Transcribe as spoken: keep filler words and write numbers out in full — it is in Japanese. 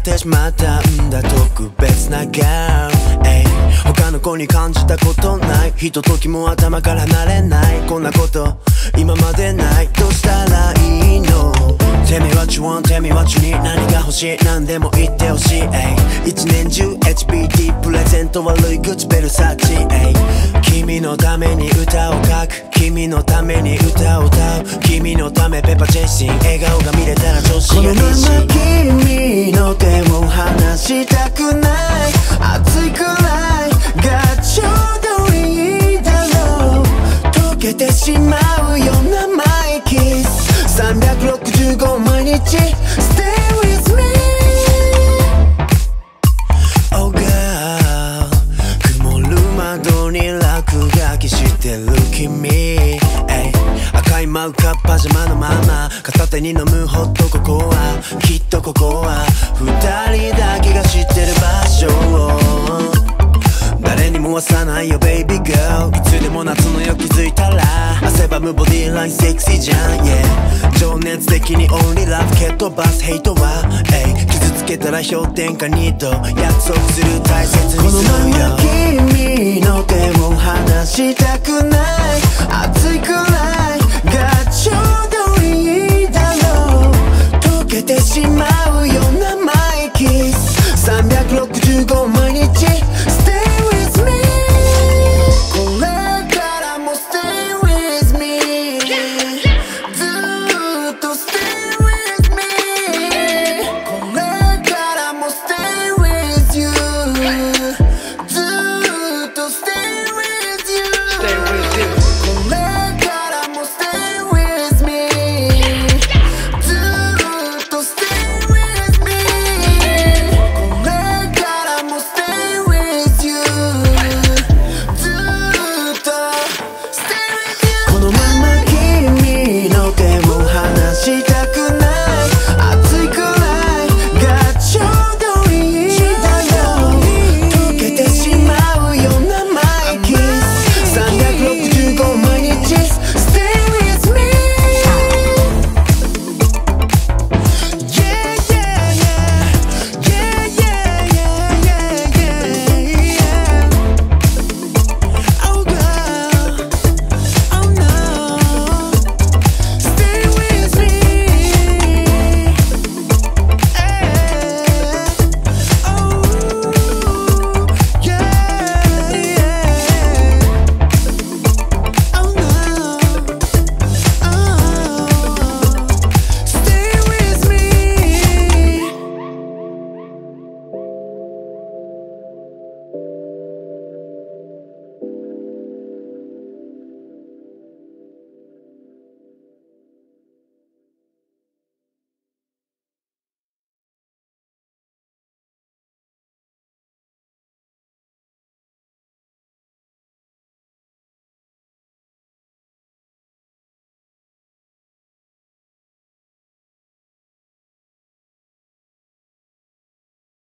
ってしまったんだ特別な girl、ey、他の子に感じたことないひとときも頭から離れないこんなこと今までないどうしたらいいの Tell me what you want, tell me what you need 何が欲しい何でも言ってほしい、ey、一年中 エイチピーティー プレゼント悪い口ベルサーチ、ey、君のために歌を書く君のために歌を歌う君のためペッパーチェイシン笑顔が見れたら調子がいいしこのまま君の手を離したくない熱いくらいがちょうどいいだろう溶けてしまうようなマイキスさんびゃくろくじゅうご毎日 Stay with me Oh girl 曇る窓に落書きしてる君、ey、赤いマウカパジャマのまま片手に飲むホットココアきっとここは二人だけが知ってる場所誰にも忘さないよ baby girl いつでも夏の夜気づいたら汗ばむボディラインセクシーじゃん、yeah、情熱的に only love 蹴飛ばすヘイトは、ey、傷つけたら氷点下にど約束する大切にするよこのまま君の手を離したくない熱い